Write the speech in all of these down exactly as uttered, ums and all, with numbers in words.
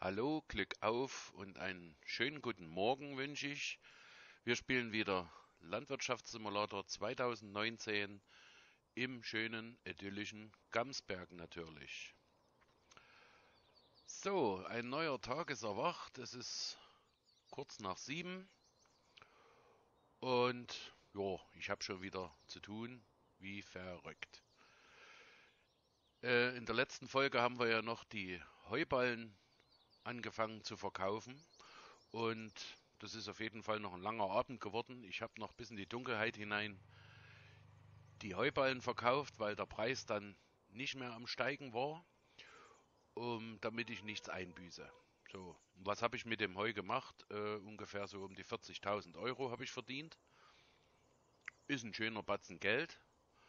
Hallo, Glück auf und einen schönen guten Morgen wünsche ich. Wir spielen wieder Landwirtschaftssimulator zweitausendneunzehn im schönen, idyllischen Gamsberg natürlich. So, ein neuer Tag ist erwacht. Es ist kurz nach sieben und ja, ich habe schon wieder zu tun, wie verrückt. Äh, in der letzten Folge haben wir ja noch die Heuballen angefangen zu verkaufen. Und das ist auf jeden Fall noch ein langer Abend geworden. Ich habe noch bis in die Dunkelheit hinein die Heuballen verkauft, weil der Preis dann nicht mehr am Steigen war, um, damit ich nichts einbüße. So, was habe ich mit dem Heu gemacht? Äh, ungefähr so um die vierzigtausend Euro habe ich verdient. Ist ein schöner Batzen Geld.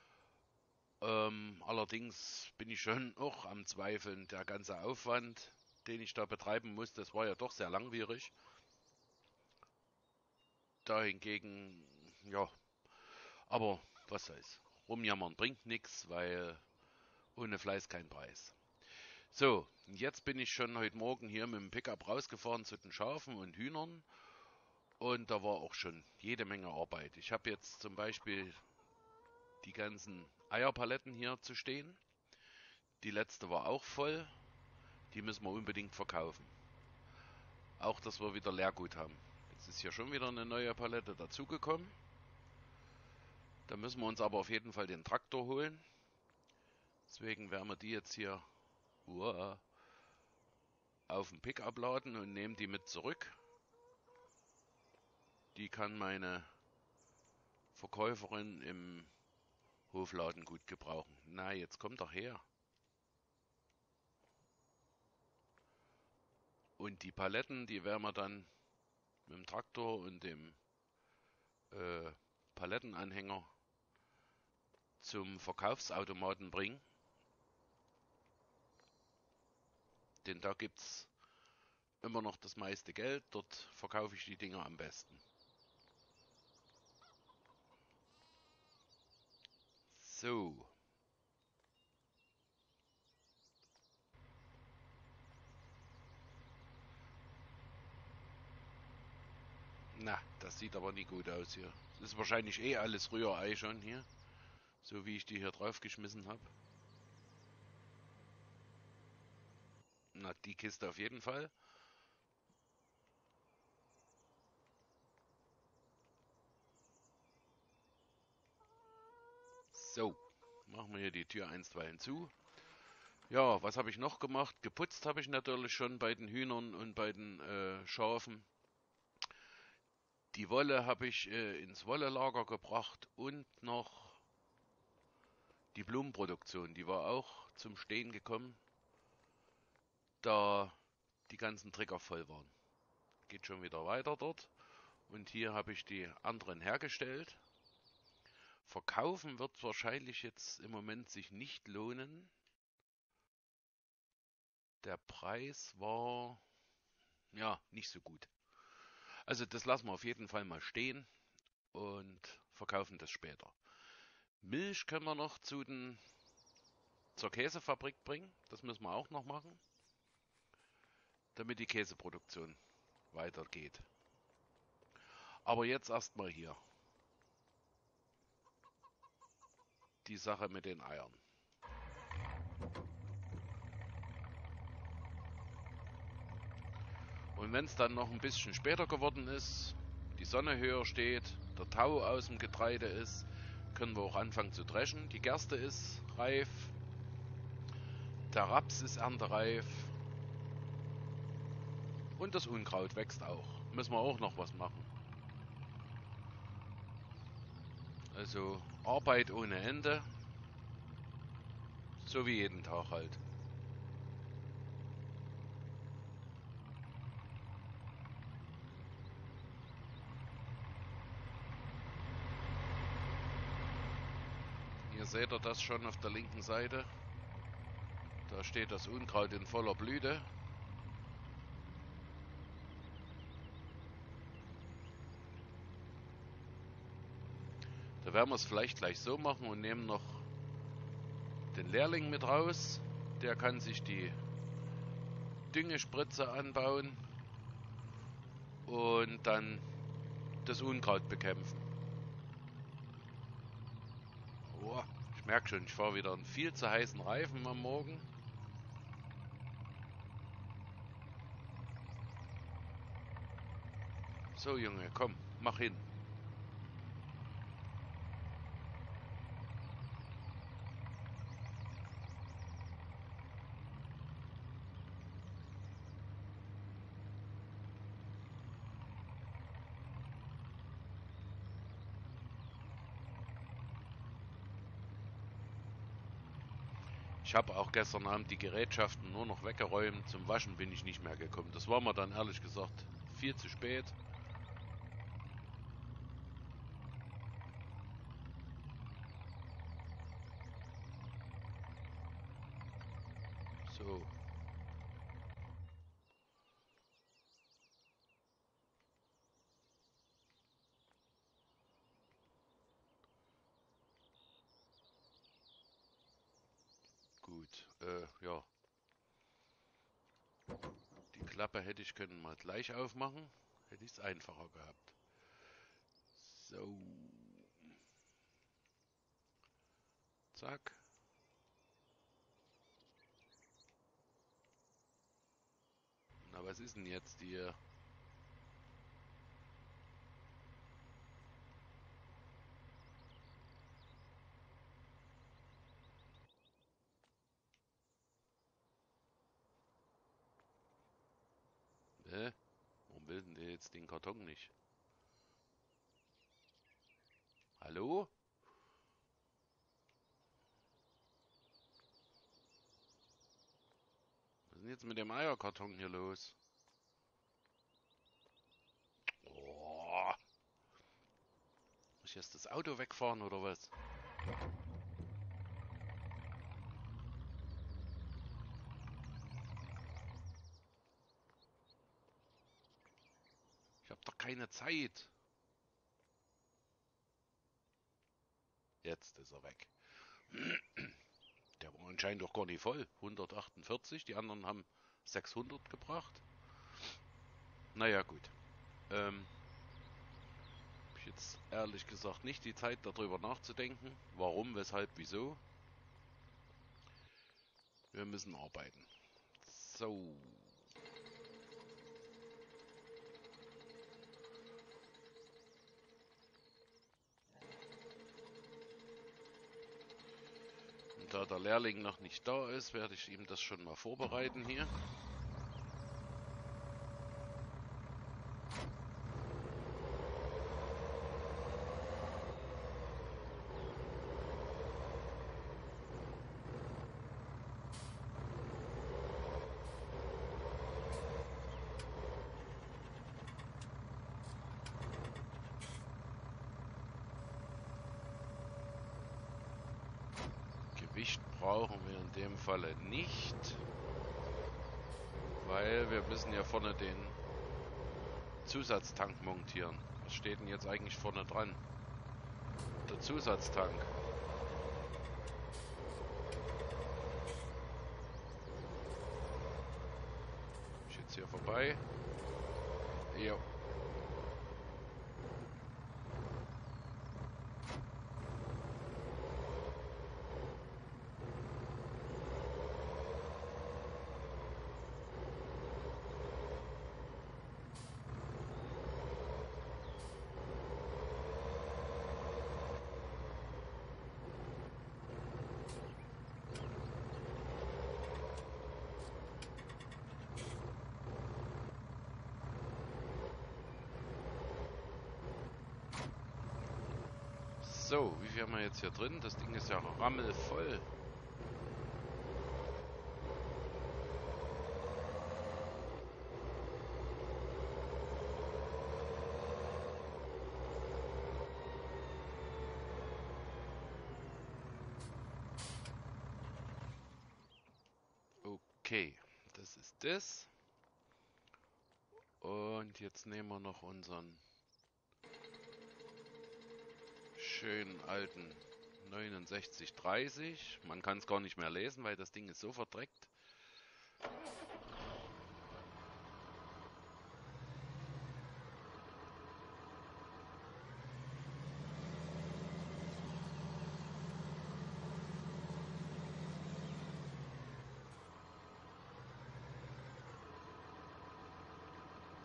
Ähm, allerdings bin ich schon auch am Zweifeln. Der ganze Aufwand, den ich da betreiben muss, das war ja doch sehr langwierig. Dahingegen, ja, aber was soll's. Rumjammern bringt nichts, weil ohne Fleiß kein Preis. So, jetzt bin ich schon heute Morgen hier mit dem Pickup rausgefahren zu den Schafen und Hühnern und da war auch schon jede Menge Arbeit. Ich habe jetzt zum Beispiel die ganzen Eierpaletten hier zu stehen. Die letzte war auch voll. Die müssen wir unbedingt verkaufen. Auch, dass wir wieder Leergut haben. Jetzt ist hier schon wieder eine neue Palette dazugekommen. Da müssen wir uns aber auf jeden Fall den Traktor holen. Deswegen werden wir die jetzt hier uah, auf den Pickup laden und nehmen die mit zurück. Die kann meine Verkäuferin im Hofladen gut gebrauchen. Na, jetzt kommt doch her. Und die Paletten, die werden wir dann mit dem Traktor und dem äh, Palettenanhänger zum Verkaufsautomaten bringen. Denn da gibt's immer noch das meiste Geld. Dort verkaufe ich die Dinger am besten. So. Na, das sieht aber nicht gut aus hier. Das ist wahrscheinlich eh alles Rührei schon hier. So wie ich die hier draufgeschmissen habe. Na, die Kiste auf jeden Fall. So, machen wir hier die Tür einstweilen zu. Ja, was habe ich noch gemacht? Geputzt habe ich natürlich schon bei den Hühnern und bei den äh, Schafen. Die Wolle habe ich äh, ins Wollelager gebracht und noch die Blumenproduktion. Die war auch zum Stehen gekommen, da die ganzen Trecker voll waren. Geht schon wieder weiter dort. Und hier habe ich die anderen hergestellt. Verkaufen wird wahrscheinlich jetzt im Moment sich nicht lohnen. Der Preis war ja nicht so gut. Also das lassen wir auf jeden Fall mal stehen und verkaufen das später. Milch können wir noch zu den, zur Käsefabrik bringen. Das müssen wir auch noch machen, damit die Käseproduktion weitergeht. Aber jetzt erstmal hier die Sache mit den Eiern. Und wenn es dann noch ein bisschen später geworden ist, die Sonne höher steht, der Tau aus dem Getreide ist, können wir auch anfangen zu dreschen. Die Gerste ist reif, der Raps ist erntereif und das Unkraut wächst auch. Müssen wir auch noch was machen. Also Arbeit ohne Ende, so wie jeden Tag halt. Hier seht ihr das schon auf der linken Seite. Da steht das Unkraut in voller Blüte. Da werden wir es vielleicht gleich so machen und nehmen noch den Lehrling mit raus. Der kann sich die Düngespritze anbauen und dann das Unkraut bekämpfen. Oh, ich merke schon, ich fahre wieder einen viel zu heißen Reifen am Morgen. So Junge, komm, mach hin. Ich habe auch gestern Abend die Gerätschaften nur noch weggeräumt. Zum Waschen bin ich nicht mehr gekommen. Das war mir dann ehrlich gesagt viel zu spät. So. Gut, äh, ja. Die Klappe hätte ich können mal gleich aufmachen. Hätte ich es einfacher gehabt. So. Zack. Na, was ist denn jetzt hier? Hä? Warum will denn der jetzt den Karton nicht? Hallo? Was ist denn jetzt mit dem Eierkarton hier los? Oh. Muss ich jetzt das Auto wegfahren oder was? Ich habe doch keine Zeit. Jetzt ist er weg. Der war anscheinend doch gar nicht voll. hundertachtundvierzig, die anderen haben sechshundert gebracht. Naja, gut. Ähm, hab ich jetzt ehrlich gesagt nicht die Zeit, darüber nachzudenken. Warum, weshalb, wieso. Wir müssen arbeiten. So. Und da der Lehrling noch nicht da ist, werde ich ihm das schon mal vorbereiten hier. Gewicht brauchen wir in dem Falle nicht, weil wir müssen ja vorne den Zusatztank montieren. Was steht denn jetzt eigentlich vorne dran? Der Zusatztank. Ich jetzt hier vorbei. Jo. So, wie viel haben wir jetzt hier drin? Das Ding ist ja rammelvoll. Okay, das ist das. Und jetzt nehmen wir noch unseren schönen alten neunundsechzig dreißig. Man kann es gar nicht mehr lesen, weil das Ding ist so verdreckt.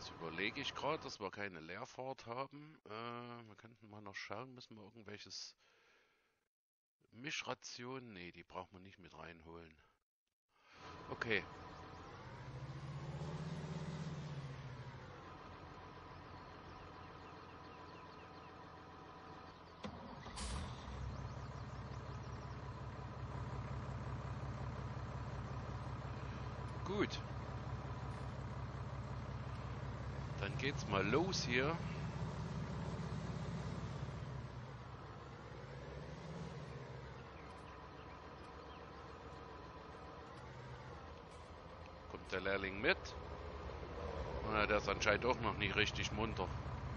Jetzt überlege ich gerade, dass wir keine Leerfahrt haben. Äh, wir könnten mal noch schauen, müssen wir irgendwelches Mischration? Nee, die braucht man nicht mit reinholen. Okay. Gut. Dann geht's mal los hier. Kommt der Lehrling mit? Na, der ist anscheinend auch noch nicht richtig munter.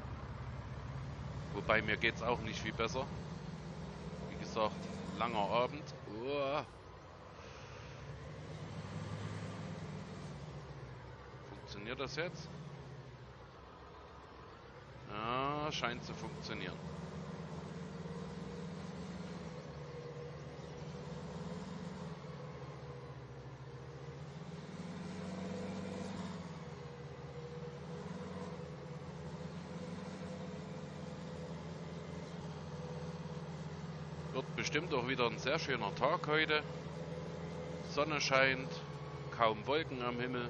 Wobei mir geht's auch nicht viel besser. Wie gesagt, langer Abend. Uah. Funktioniert das jetzt? Ja, scheint zu funktionieren. Wird bestimmt auch wieder ein sehr schöner Tag heute. Sonne scheint, kaum Wolken am Himmel.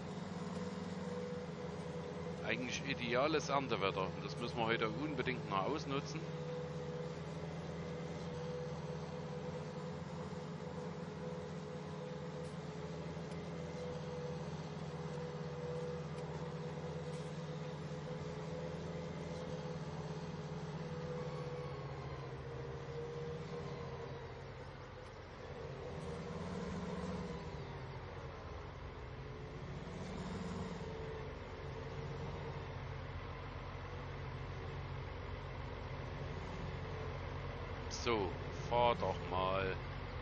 Eigentlich ideales Erntewetter. Das müssen wir heute unbedingt noch ausnutzen. So, fahr doch mal.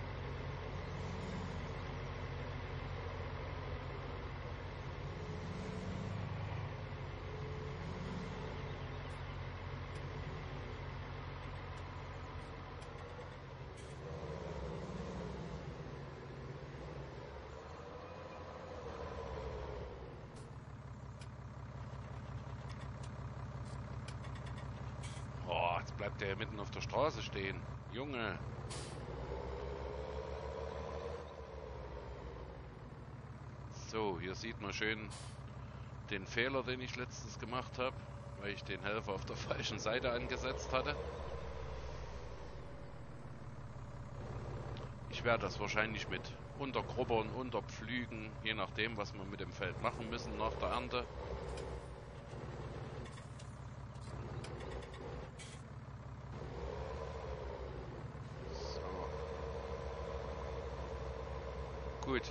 Oh, jetzt bleibt der mitten auf der Straße stehen. Junge. So, hier sieht man schön den Fehler, den ich letztens gemacht habe, weil ich den Helfer auf der falschen Seite angesetzt hatte. Ich werde das wahrscheinlich mit Untergrubbern, Unterpflügen, je nachdem, was wir mit dem Feld machen müssen nach der Ernte. So. Gut.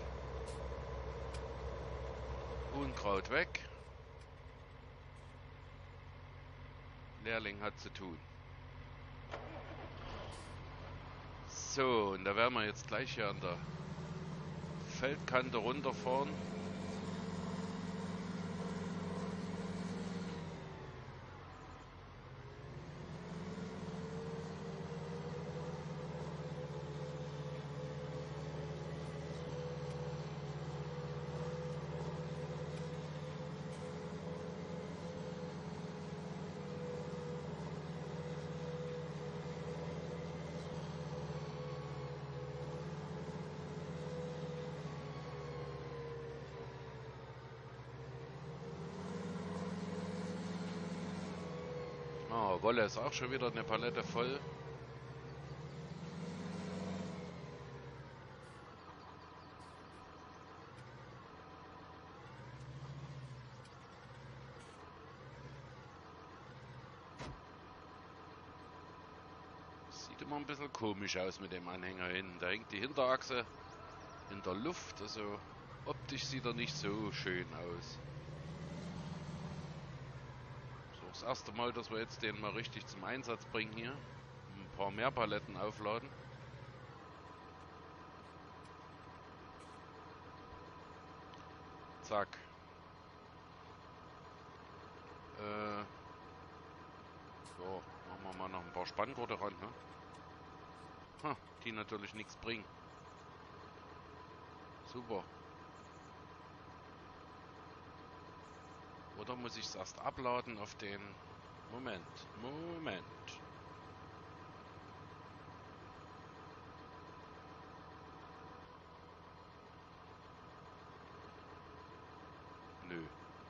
Unkraut weg. Lehrling hat zu tun. So, und da werden wir jetzt gleich hier an der Feldkante runterfahren. Ah, Wolle ist auch schon wieder eine Palette voll. Sieht immer ein bisschen komisch aus mit dem Anhänger hin. Da hängt die Hinterachse in der Luft, also optisch sieht er nicht so schön aus. So, das erste Mal, dass wir jetzt den mal richtig zum Einsatz bringen hier. Ein paar mehr Paletten aufladen. Zack. Äh, so, machen wir mal noch ein paar Spanngurte ran, ne? Ha, die natürlich nichts bringen. Super. Oder muss ich es erst abladen auf den... Moment, Moment. Nö.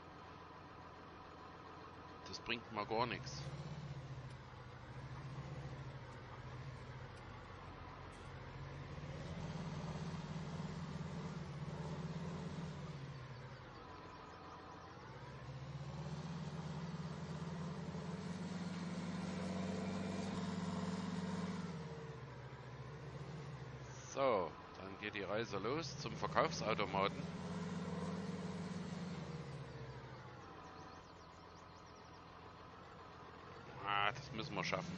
Das bringt mal gar nichts. So, dann geht die Reise los zum Verkaufsautomaten. Ah, das müssen wir schaffen.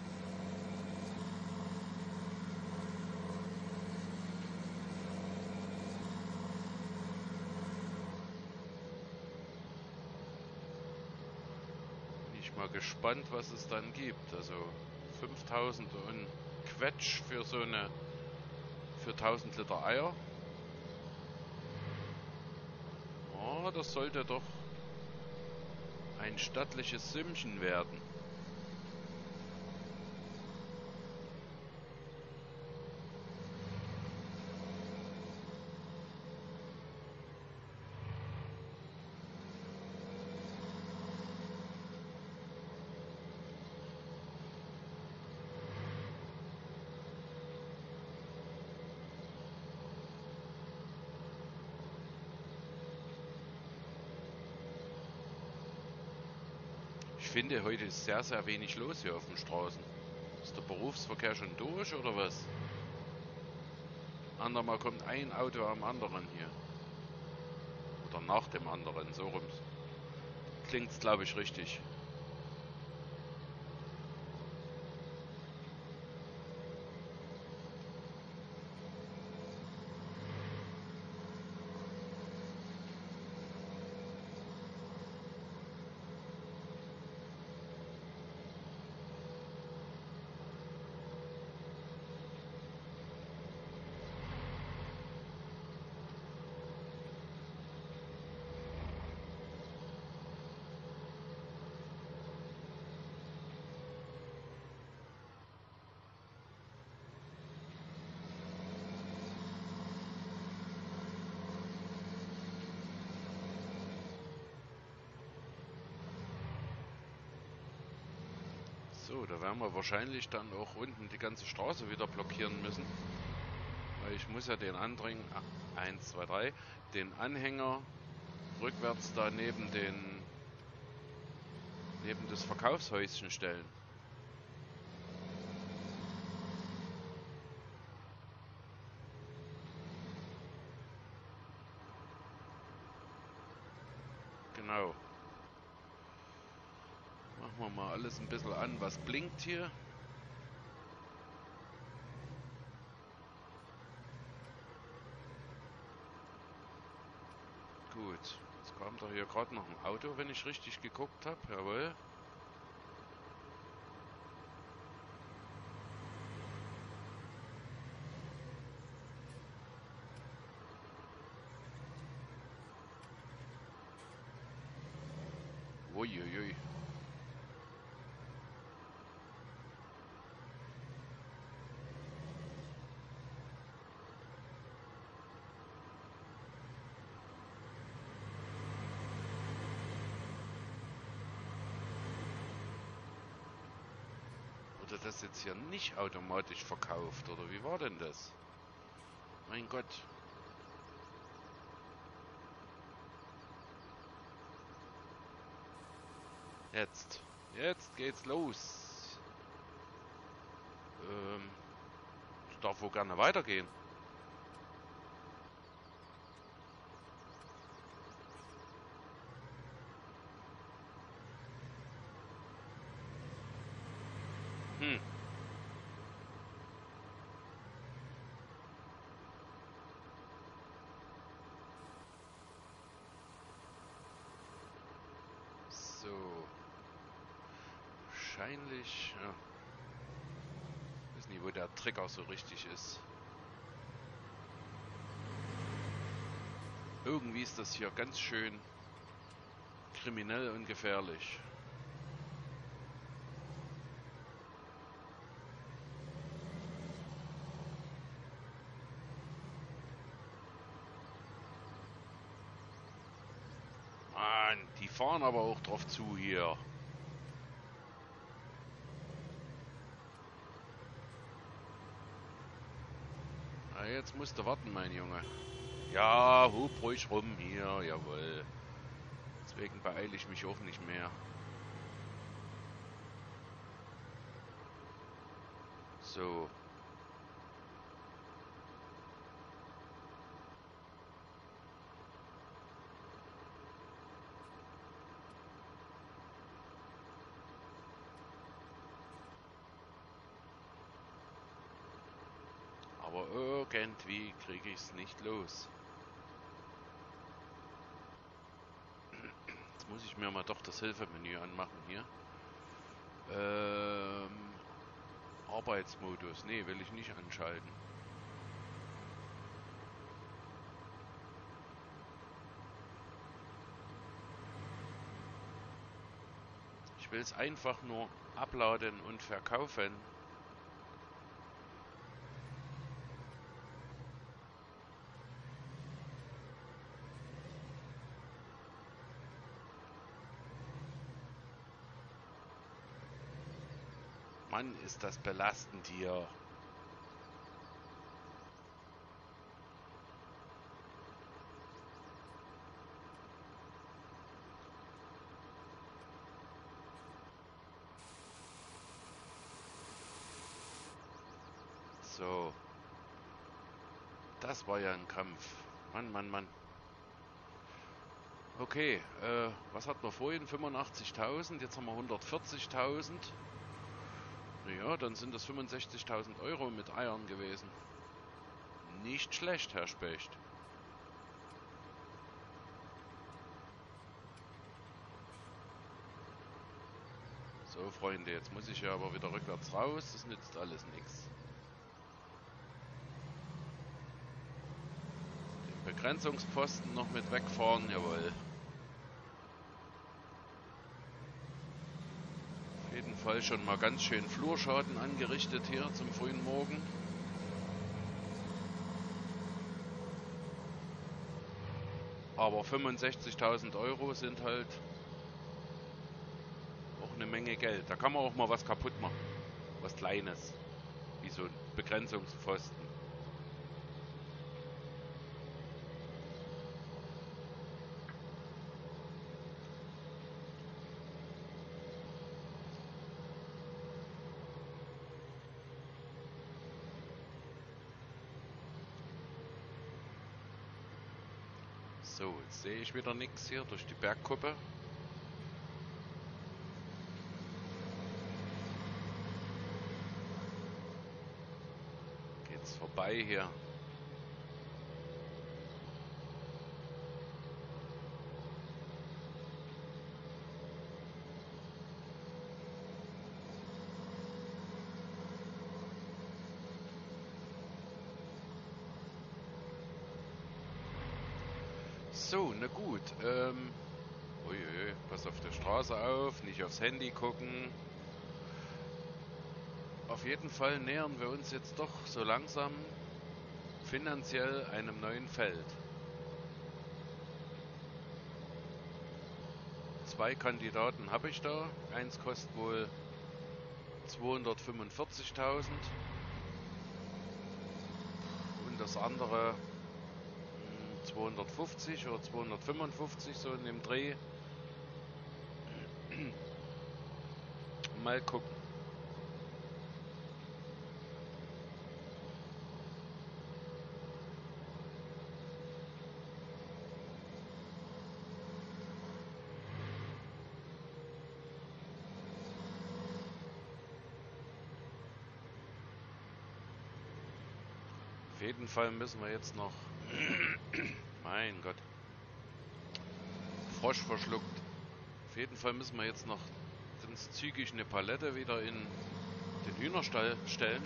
Bin ich mal gespannt, was es dann gibt. Also fünftausend und Quetsch für so eine, für tausend Liter Eier. Oh, das sollte doch ein stattliches Sümmchen werden. Ich finde, heute ist sehr, sehr wenig los hier auf den Straßen. Ist der Berufsverkehr schon durch oder was? Andermal kommt ein Auto am anderen hier. Oder nach dem anderen, so rum. Klingt's, glaube ich, richtig. So, da werden wir wahrscheinlich dann auch unten die ganze Straße wieder blockieren müssen. Weil ich muss ja den Andring, eins, zwei, drei, den Anhänger rückwärts da neben den, neben das Verkaufshäuschen stellen. Genau. Machen wir mal alles ein bisschen an, was blinkt hier. Gut, jetzt kam doch hier gerade noch ein Auto, wenn ich richtig geguckt habe. Jawohl. Uiuiui. Wurde das jetzt hier nicht automatisch verkauft, oder wie war denn das? Mein Gott. Jetzt. Jetzt geht's los. Ähm, ich darf wohl gerne weitergehen. Hm. So. Wahrscheinlich, ja. Ich weiß nicht, wo der Trigger so richtig ist. Irgendwie ist das hier ganz schön kriminell und gefährlich. Mann, die fahren aber auch drauf zu hier. Na, jetzt musst du warten, mein Junge. Ja, hub ruhig rum hier, jawohl. Deswegen beeile ich mich auch nicht mehr. So. Aber irgendwie kriege ich es nicht los. Jetzt muss ich mir mal doch das Hilfemenü anmachen hier. Ähm, Arbeitsmodus. Nee, will ich nicht anschalten. Ich will es einfach nur abladen und verkaufen. Mann, ist das belastend hier. So. Das war ja ein Kampf. Mann, Mann, Mann. Okay, äh, was hatten wir vorhin? fünfundachtzigtausend, jetzt haben wir hundertvierzigtausend. Naja, dann sind das fünfundsechzigtausend Euro mit Eiern gewesen. Nicht schlecht, Herr Specht. So, Freunde, jetzt muss ich ja aber wieder rückwärts raus. Das nützt alles nichts. Den Begrenzungspfosten noch mit wegfahren, jawohl. Auf jeden Fall schon mal ganz schön Flurschaden angerichtet hier zum frühen Morgen. Aber fünfundsechzigtausend Euro sind halt auch eine Menge Geld. Da kann man auch mal was kaputt machen. Was Kleines. Wie so ein Begrenzungspfosten. So, jetzt sehe ich wieder nichts hier durch die Bergkuppe. Geht's vorbei hier. So, na gut. Ähm, uiui, pass auf der Straße auf, nicht aufs Handy gucken. Auf jeden Fall nähern wir uns jetzt doch so langsam finanziell einem neuen Feld. Zwei Kandidaten habe ich da. Eins kostet wohl zweihundertfünfundvierzigtausend und das andere zweihundertfünfzig oder zweihundertfünfundfünfzig, so in dem Dreh. Mal gucken. Auf jeden Fall müssen wir jetzt noch... Mein Gott. Frosch verschluckt. Auf jeden Fall müssen wir jetzt noch ganz zügig eine Palette wieder in den Hühnerstall stellen.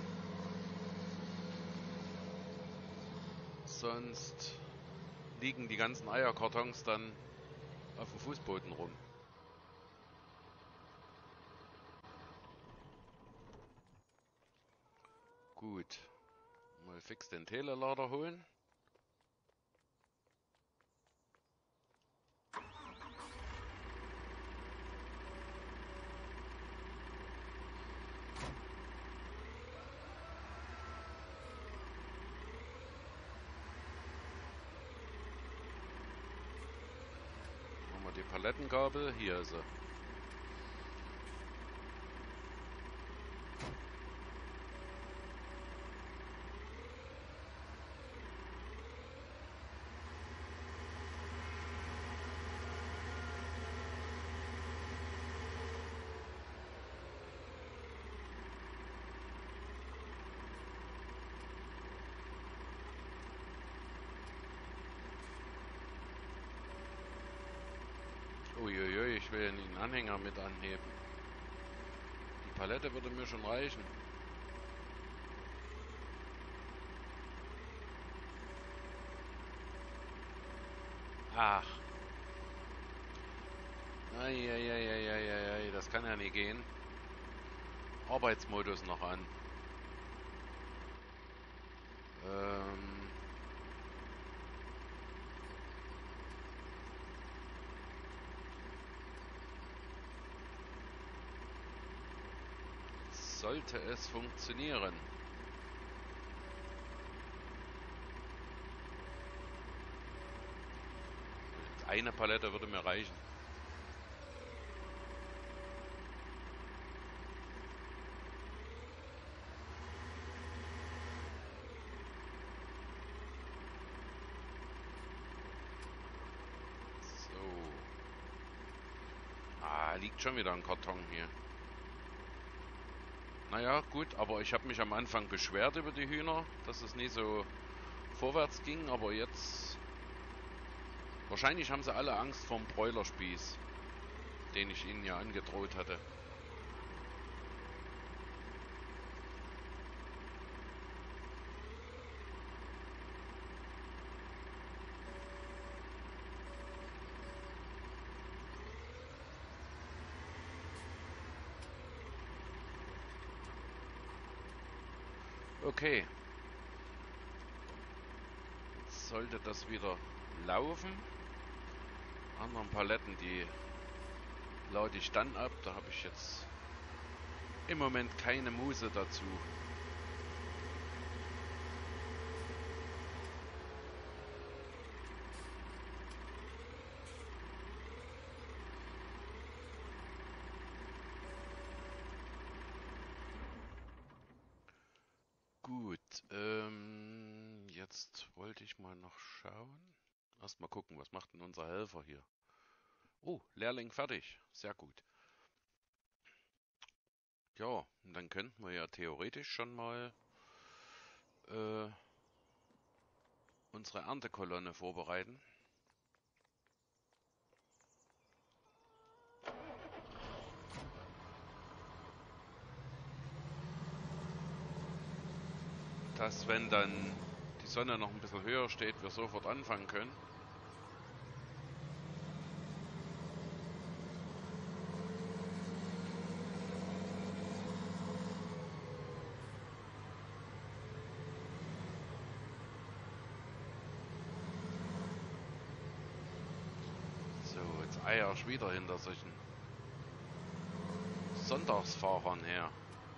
Sonst liegen die ganzen Eierkartons dann auf dem Fußboden rum. Gut. Mal fix den Telelader holen. Haben wir die Palettengabel? Hier ist sie. Uiuiui, ich will den Anhänger mit anheben. Die Palette würde mir schon reichen. Ach. Eieieiei, das kann ja nicht gehen. Arbeitsmodus noch an. Ähm. Sollte es funktionieren. Eine Palette würde mir reichen. So. Ah, liegt schon wieder ein Karton hier. Naja, gut, aber ich habe mich am Anfang beschwert über die Hühner, dass es nie so vorwärts ging, aber jetzt... Wahrscheinlich haben sie alle Angst vorm Bräulerspieß, den ich ihnen ja angedroht hatte. Okay. Jetzt sollte das wieder laufen. Anderen Paletten, die lade ich dann ab. Da habe ich jetzt im Moment keine Muße dazu. Gut, ähm, jetzt wollte ich mal noch schauen. Erstmal gucken, was macht denn unser Helfer hier? Oh, Lehrling fertig. Sehr gut. Ja, und dann könnten wir ja theoretisch schon mal äh, unsere Erntekolonne vorbereiten. Dass, wenn dann die Sonne noch ein bisschen höher steht, wir sofort anfangen können. So, jetzt eier ich wieder hinter solchen Sonntagsfahrern her.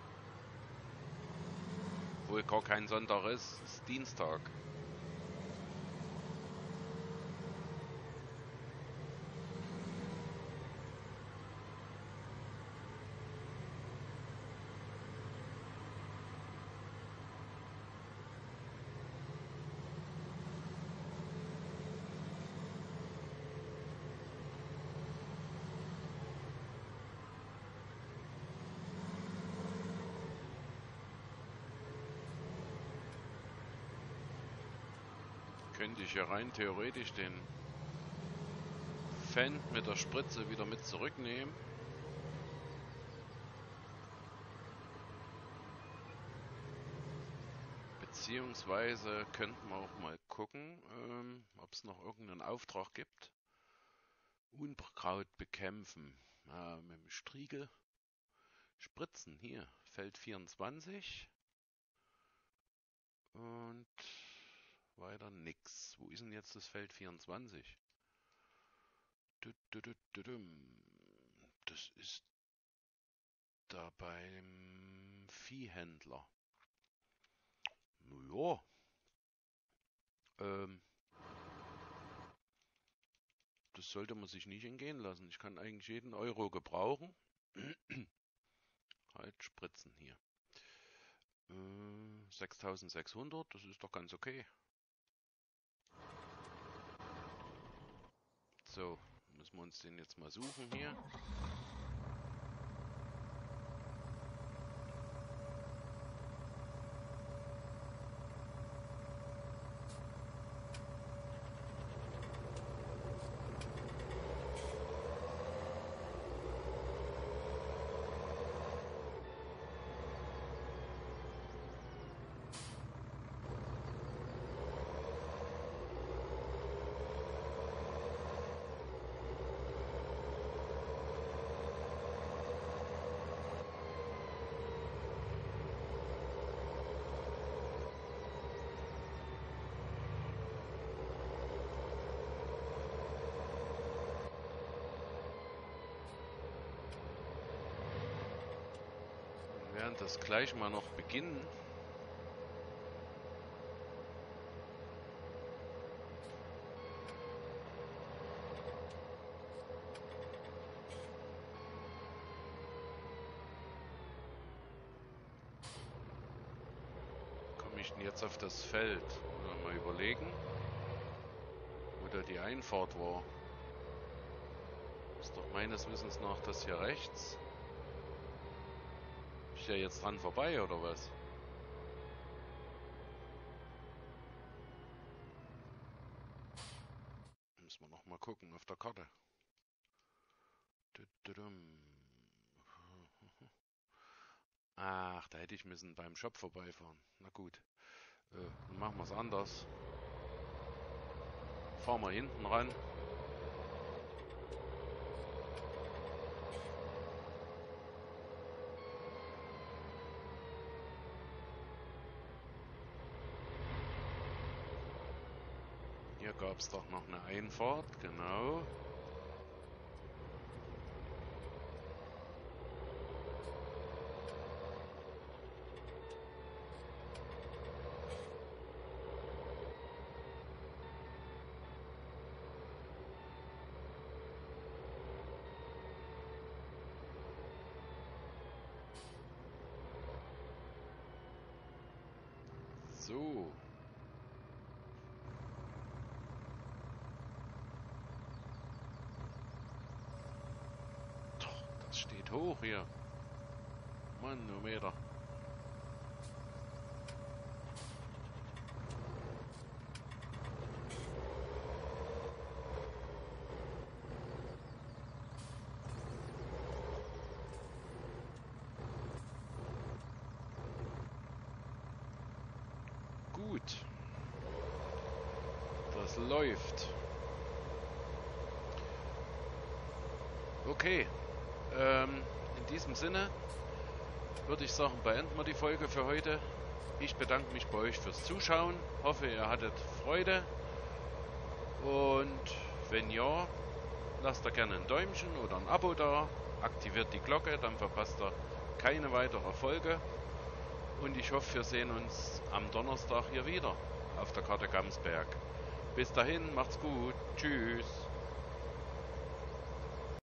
Obwohl gar kein Sonntag ist, ist Dienstag. Könnte ich ja rein theoretisch den Fendt mit der Spritze wieder mit zurücknehmen. Beziehungsweise könnten wir auch mal gucken, ähm, ob es noch irgendeinen Auftrag gibt. Unkraut bekämpfen. Äh, mit dem Striegel. Spritzen, hier, Feld vierundzwanzig. Und weiter nix. Wo ist denn jetzt das Feld vierundzwanzig? Das ist da beim Viehhändler. Naja. Ähm, das sollte man sich nicht entgehen lassen. Ich kann eigentlich jeden Euro gebrauchen. Halt spritzen hier. Äh, sechstausendsechshundert, das ist doch ganz okay. So, müssen wir uns den jetzt mal suchen hier. Wir werden das gleich mal noch beginnen. Komme ich denn jetzt auf das Feld? Mal überlegen, wo da die Einfahrt war. Ist doch meines Wissens nach das hier rechts. Ist ja jetzt dran vorbei, oder was? Müssen wir noch mal gucken auf der Karte. Ach, da hätte ich müssen beim Shop vorbeifahren. Na gut, äh, dann machen wir es anders. Fahren wir hinten ran. Hier gab es doch noch eine Einfahrt, genau. So. Das steht hoch hier. Manometer. Gut. Das läuft. Okay. Ähm, in diesem Sinne würde ich sagen, beenden wir die Folge für heute. Ich bedanke mich bei euch fürs Zuschauen. Hoffe, ihr hattet Freude. Und wenn ja, lasst da gerne ein Däumchen oder ein Abo da. Aktiviert die Glocke, dann verpasst ihr keine weitere Folge. Und ich hoffe, wir sehen uns am Donnerstag hier wieder auf der Karte Gamsberg. Bis dahin, macht's gut. Tschüss.